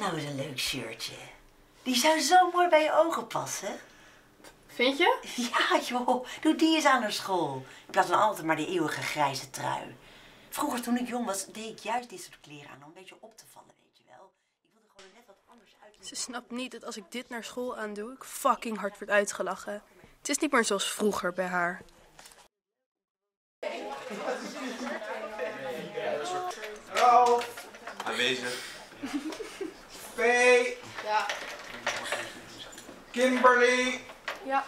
nou eens een leuk shirtje? Die zou zo mooi bij je ogen passen. Vind je? Ja joh, doe die eens aan naar school. In plaats van altijd maar die eeuwige grijze trui. Vroeger toen ik jong was, deed ik juist dit soort kleren aan om een beetje op te vallen, weet je wel. Ik wilde gewoon net wat anders uit. Ze snapt niet dat als ik dit naar school aandoe, ik fucking hard word uitgelachen. Het is niet meer zoals vroeger bij haar. Ralf. Aanwezig. P. Ja. Kimberly. Ja.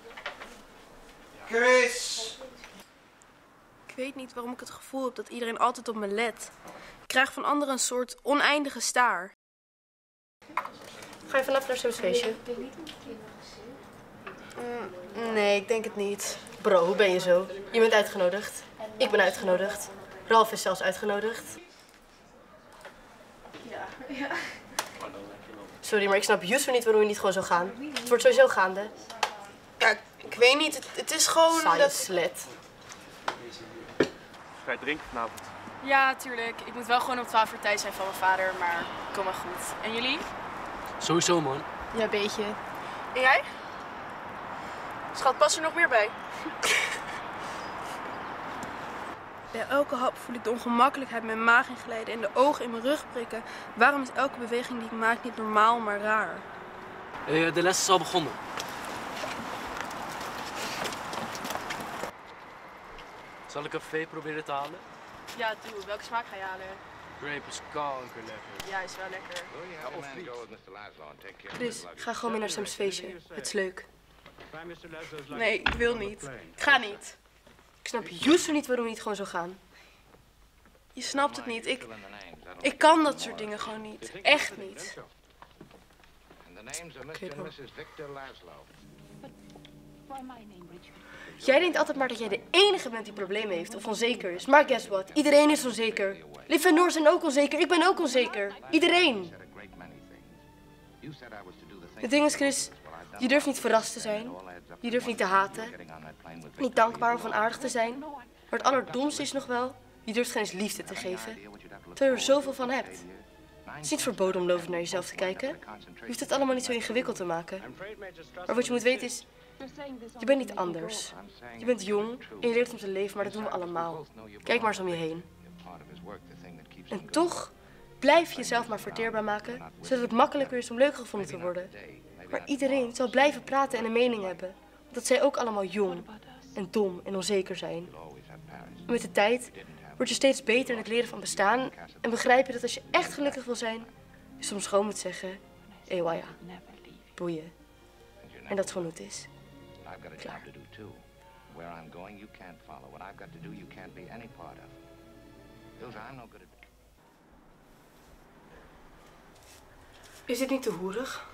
Chris. Ik weet niet waarom ik het gevoel heb dat iedereen altijd op me let. Ik krijg van anderen een soort oneindige staar. Ga je vanaf naar Sam's feestje? Nee, ik denk het niet. Bro, hoe ben je zo? Je bent uitgenodigd. Ik ben uitgenodigd. Ralf is zelfs uitgenodigd. Ja. Sorry, maar ik snap juist niet waarom je niet gewoon zou gaan. Het wordt sowieso gaande. Ja, ik weet niet. Het is gewoon dat... slet. Ga je drinken vanavond? Ja, tuurlijk. Ik moet wel gewoon om 12 uur thuis zijn van mijn vader, maar kom maar goed. En jullie? Sowieso, man. Ja, een beetje. En jij? Schat, past er nog meer bij? Bij elke hap voel ik de ongemakkelijkheid mijn maag inglijden en de ogen in mijn rug prikken. Waarom is elke beweging die ik maak niet normaal, maar raar? De les is al begonnen. Zal ik een V proberen te halen? Ja, doe. Welke smaak ga je halen? Grape is kankerlekker. Ja, is wel lekker. Chris, ga gewoon mee naar Sam's feestje. Het is leuk. Nee, ik wil niet. Ik ga niet. Ik snap juist niet waarom je niet gewoon zou gaan. Je snapt het niet. Ik kan dat soort dingen gewoon niet. Echt niet. Okay, jij denkt altijd maar dat jij de enige bent die problemen heeft of onzeker is. Maar guess what? Iedereen is onzeker. Liv en Noor zijn ook onzeker. Ik ben ook onzeker. Iedereen. Het ding is, Chris, je durft niet verrast te zijn. Je durft niet te haten. Niet dankbaar of onaardig te zijn. Maar het allerdomste is nog wel, je durft geen eens liefde te geven. Terwijl je er zoveel van hebt. Het is niet verboden om lovend naar jezelf te kijken. Je hoeft het allemaal niet zo ingewikkeld te maken. Maar wat je moet weten is, je bent niet anders. Je bent jong en je leert om te leven, maar dat doen we allemaal. Kijk maar eens om je heen. En toch blijf je jezelf maar verteerbaar maken, zodat het makkelijker is om leuk gevonden te worden. Maar iedereen zal blijven praten en een mening hebben, omdat zij ook allemaal jong en dom en onzeker zijn. En met de tijd word je steeds beter in het leren van bestaan en begrijp je dat als je echt gelukkig wil zijn, je soms gewoon moet zeggen, ewa ja, boeien. En dat is gewoon hoe het is. Klaar. Is dit niet te hoerig?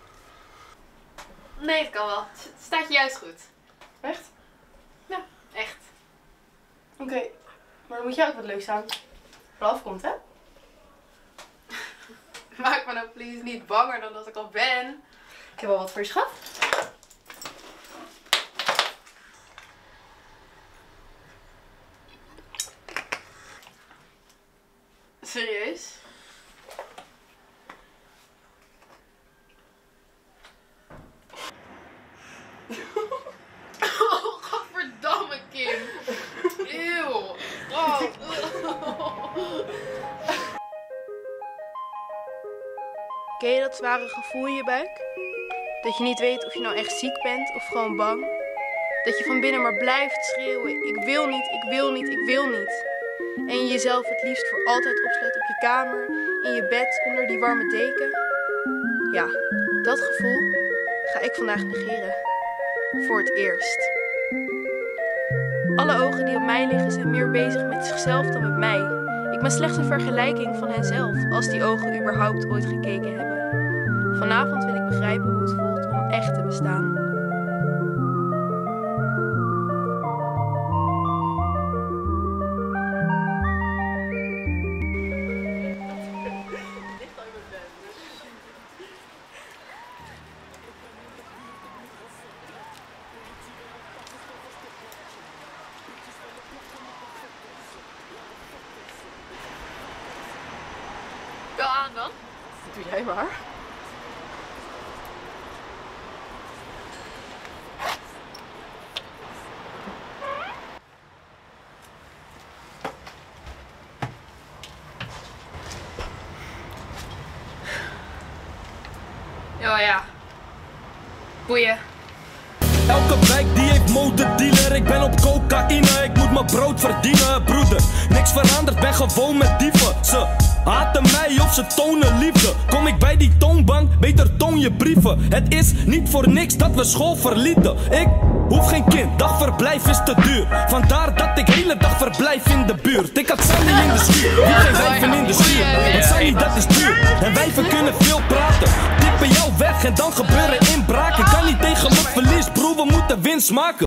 Nee, het kan wel. Het staat je juist goed. Echt? Ja, echt. Oké, maar dan moet jij ook wat leuks aan. Ralf komt, hè? Maak me nou please niet banger dan dat ik al ben. Ik heb wel wat voor je, schat. Serieus? Oh, godverdamme, Kim. Eeuw. Oh. Ken je dat zware gevoel in je buik? Dat je niet weet of je nou echt ziek bent of gewoon bang? Dat je van binnen maar blijft schreeuwen, ik wil niet, ik wil niet, ik wil niet. En je jezelf het liefst voor altijd opsluit op je kamer, in je bed, onder die warme deken. Ja, dat gevoel ga ik vandaag negeren. Voor het eerst. Alle ogen die op mij liggen zijn meer bezig met zichzelf dan met mij. Ik ben slechts een vergelijking van henzelf, als die ogen überhaupt ooit gekeken hebben. Vanavond wil ik begrijpen hoe het voelt om echt te bestaan. Go aan dan. Doe jij maar. Ja. Boeien. Elke wijk die heeft modedealer. Ik ben op cocaïne, ik moet mijn brood verdienen, broeder. Niks veranderd, ben gewoon met dieven. Ze haten mij of ze tonen liefde. Kom ik bij die toonbank, beter toon je brieven. Het is niet voor niks dat we school verlieten. Ik hoef geen kind, dagverblijf is te duur. Vandaar dat ik hele dag verblijf in de buurt. Ik had Sandy in de schuur, niet geen wijven in de schuur. Want Sandy dat is duur, en wijven kunnen veel praten. Tippen jou weg en dan gebeuren inbraken. Kan niet tegen mijn verlies, broer, we moeten winst maken.